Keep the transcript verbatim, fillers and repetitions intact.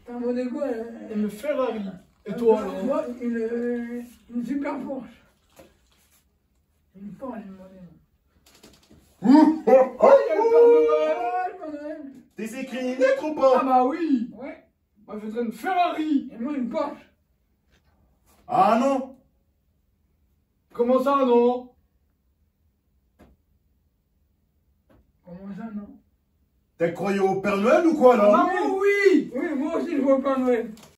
T'as demandé quoi? Une Ferrari. Et toi alors? Moi, une, une super Porsche. Une Porsche, j'ai demandé. Oh, il y a le Père Noël. Ah, le Père Noël. T'es écrit une lettre ou Ah pas? bah oui. Ouais. Moi je voudrais une Ferrari. Et moi, une Porsche. Ah non. Comment ça non? Comment ça, non? T'as croyé au Père Noël ou quoi là? Ah bah oui. Oui, moi aussi, je vois le Père Noël.